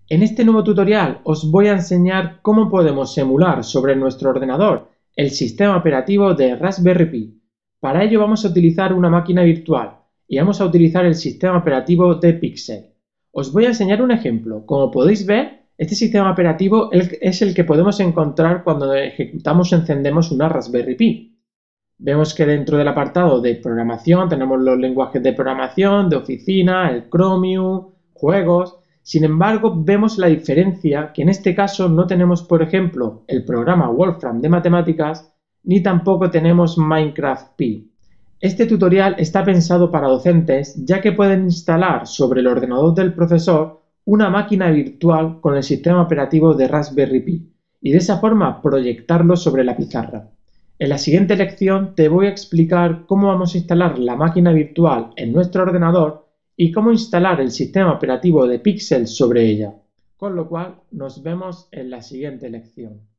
En este nuevo tutorial os voy a enseñar cómo podemos emular sobre nuestro ordenador el sistema operativo de Raspberry Pi. Para ello vamos a utilizar una máquina virtual y vamos a utilizar el sistema operativo de Pixel. Os voy a enseñar un ejemplo. Como podéis ver, este sistema operativo es el que podemos encontrar cuando ejecutamos o encendemos una Raspberry Pi. Vemos que dentro del apartado de programación tenemos los lenguajes de programación, de oficina, el Chromium, juegos. Sin embargo, vemos la diferencia que en este caso no tenemos, por ejemplo, el programa Wolfram de matemáticas, ni tampoco tenemos Minecraft Pi. Este tutorial está pensado para docentes, ya que pueden instalar sobre el ordenador del profesor una máquina virtual con el sistema operativo de Raspberry Pi y de esa forma proyectarlo sobre la pizarra. En la siguiente lección te voy a explicar cómo vamos a instalar la máquina virtual en nuestro ordenador y cómo instalar el sistema operativo de Pixel sobre ella. Con lo cual, nos vemos en la siguiente lección.